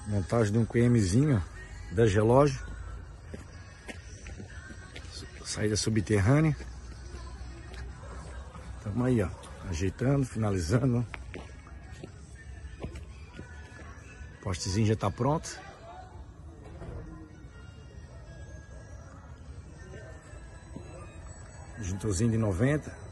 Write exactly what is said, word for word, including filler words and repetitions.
Montagem de um QMzinho, dez relógios. Saída subterrânea. Estamos aí, ó, ajeitando, finalizando. O postezinho já está pronto. Juntorzinho de noventa.